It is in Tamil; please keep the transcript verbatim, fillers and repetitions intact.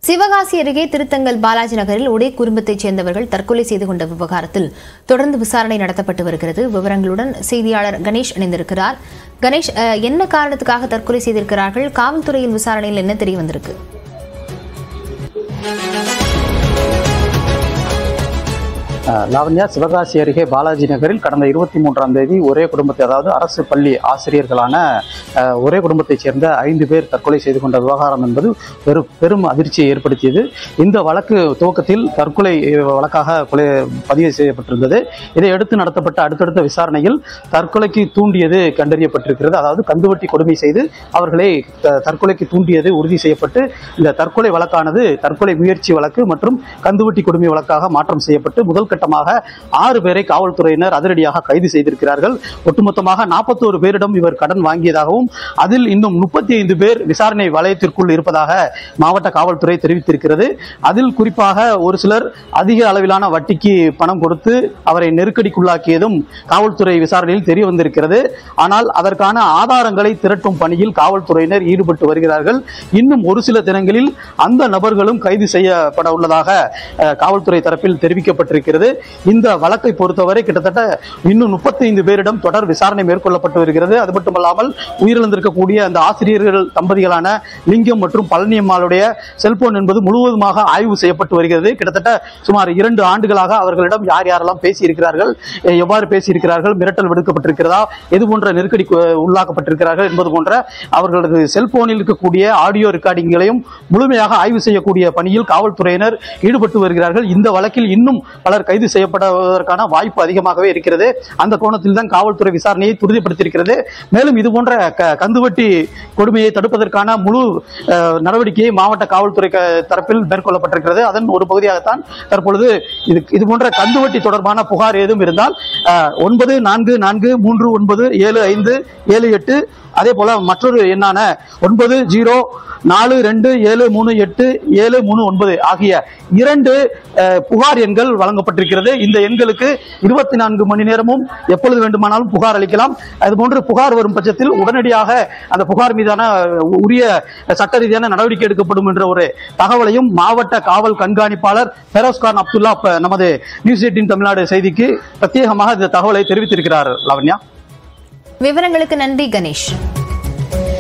சிவகாசி அருகே திருத்தங்கல் பாலாஜி நகரில் ஒரே குடும்பத்தைச் சேர்ந்தவர்கள் தற்கொலை செய்து கொண்ட விவகாரத்தில் தொடர்ந்து விசாரணை நடத்தப்பட்டு வருகிறது. விவரங்களுடன் செய்தியாளர் கணேஷ் இணைந்திருக்கிறார். கணேஷ், என்ன காரணத்துக்காக தற்கொலை செய்திருக்கிறார்கள்? காவல்துறையின் விசாரணையில் என்ன தெரிய வந்திருக்கு? லாவண்யா, சிவகாசி அருகே பாலாஜி நகரில் கடந்த இருபத்தி மூன்றாம் தேதி ஒரே குடும்பத்தை அதாவது அரசு பள்ளி ஆசிரியர்களான ஒரே குடும்பத்தைச் சேர்ந்த ஐந்து பேர் தற்கொலை செய்து கொண்ட விவகாரம் என்பது பெரும் பெரும் அதிர்ச்சியை ஏற்படுத்தியது. இந்த வழக்கு துவக்கத்தில் தற்கொலை வழக்காக கொலை பதிவு செய்யப்பட்டிருந்தது. இதையடுத்து நடத்தப்பட்ட அடுத்தடுத்த விசாரணையில் தற்கொலைக்கு தூண்டியது கண்டறியப்பட்டிருக்கிறது. அதாவது கந்துவட்டி கொடுமை செய்து அவர்களை தற்கொலைக்கு தூண்டியது உறுதி செய்யப்பட்டு இந்த தற்கொலை வழக்கானது தற்கொலை முயற்சி வழக்கு மற்றும் கந்துவட்டி கொடுமை வழக்காக மாற்றம் செய்யப்பட்டு முதல் கட்டமாக ஆறு பேரை காவல்துறையினர் அதிரடியாக கைது செய்திருக்கிறார்கள். ஒட்டுமொத்தமாக நாற்பத்தோரு பேரிடம் இவர் கடன் வாங்கியதாகவும் அதில் இன்னும் முப்பத்தி ஐந்து பேர் விசாரணை வலயத்திற்குள் இருப்பதாக மாவட்ட காவல்துறை தெரிவித்திருக்கிறது. அதில் குறிப்பாக ஒரு சிலர் அதிக அளவிலான வட்டிக்கு பணம் கொடுத்து அவரை நெருக்கடிக்குள்ளாக்கியதும் காவல்துறை விசாரணையில் தெரிய வந்திருக்கிறது. ஆனால் அதற்கான ஆதாரங்களை திரட்டும் பணியில் காவல்துறையினர் ஈடுபட்டு வருகிறார்கள். இன்னும் ஒரு சில தினங்களில் அந்த நபர்களும் கைது செய்யப்பட உள்ளதாக காவல்துறை தரப்பில் தெரிவிக்கப்பட்டிருக்கிறது. இந்த வழக்கை பொறுத்தவரை கிட்டத்தட்ட இன்னும் முப்பத்தி ஐந்து பேரிடம் தொடர் விசாரணை மேற்கொள்ளப்பட்டு வருகிறது. அது மட்டுமல்லாமல் உயிரிழந்திருக்கக்கூடிய அந்த ஆசிரியர்கள் தம்பதிகளான லிங்கம் மற்றும் பழனியம்மாளுடைய செல்போன் என்பது முழுவதுமாக ஆய்வு செய்யப்பட்டு வருகிறது. கிட்டத்தட்ட சுமார் இரண்டு ஆண்டுகளாக அவர்களிடம் யார் யாரெல்லாம் பேசியிருக்கிறார்கள், எவ்வாறு பேசியிருக்கிறார்கள், மிரட்டல் விடுக்கப்பட்டிருக்கிறதா, எது போன்ற நெருக்கடி உள்ளாக்கப்பட்டிருக்கிறார்கள் என்பது போன்ற அவர்களது செல்போனில் இருக்கக்கூடிய ஆடியோ ரெக்கார்டிங்களையும் முழுமையாக ஆய்வு செய்யக்கூடிய பணியில் காவல்துறையினர் ஈடுபட்டு வருகிறார்கள். இந்த வழக்கில் இன்னும் பலர் கைது செய்யப்படுவதற்கான வாய்ப்பு அதிகமாகவே இருக்கிறது. அந்த கோணத்தில் தான் காவல்துறை விசாரணையை துரிதப்படுத்தியிருக்கிறது. மேலும் இது போன்ற கந்துவட்டி கொடுமையை தடுப்பதற்கான முழு நடவடிக்கையை மாவட்ட காவல்துறை தரப்பில் மேற்கொள்ளப்பட்டிருக்கிறது. அதன் ஒரு பகுதியாகத்தான் தற்பொழுது இது இது போன்ற கந்துவட்டி தொடர்பான புகார் ஏதும் இருந்தால் ஒன்பது நான்கு நான்கு மூன்று ஒன்பது ஏழு ஐந்து ஏழு எட்டு அதே போல மற்றொரு எண்ணான ஒன்பது ஜீரோ நாலு ரெண்டு ஏழு மூணு எட்டு ஏழு மூணு ஒன்பது ஆகிய இரண்டு புகார் எண்கள் வழங்கப்பட்டிருக்கிறது. இந்த எண்களுக்கு இருபத்தி நான்கு மணி நேரமும் எப்பொழுது வேண்டுமானாலும் புகார் அளிக்கலாம். அதுபோன்று புகார் வரும் பட்சத்தில் உடனடியாக அந்த புகார் மீதான உரிய சட்ட ரீதியான நடவடிக்கை எடுக்கப்படும் என்ற ஒரு தகவலையும் மாவட்ட காவல் கண்காணிப்பாளர் பெரோஸ்கான் அப்துல்லா நமது நியூஸ் எயிட்டீன் தமிழ்நாடு செய்திக்கு பிரத்யேகமாக இந்த தகவலை தெரிவித்திருக்கிறார். லாவண்யா, விவரங்களுக்கு நன்றி கணேஷ்.